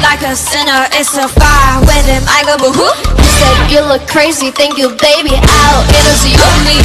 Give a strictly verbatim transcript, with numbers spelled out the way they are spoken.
like a sinner, it's a fire with him. I go boo-hoo. He said, you look crazy, thank you, baby. Out, it was you and me.